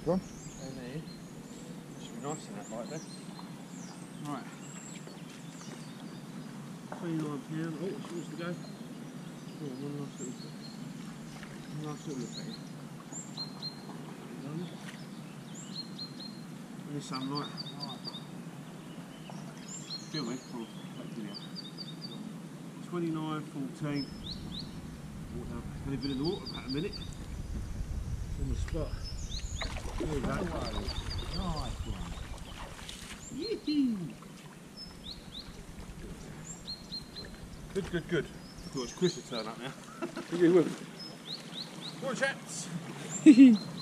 one. And there. Should be nice in that light there. Right. £29. Oh, it's yours to go. Oh, one last little bit. One last little look at it. In the sunlight. Feel me? Oh, take video. 29.14. Water. Only been in the water about a minute. On the spot. There we go. Nice one. Yee-hee. Good, good, good. I thought it was Chris to turn up now. You will. Come on, chaps.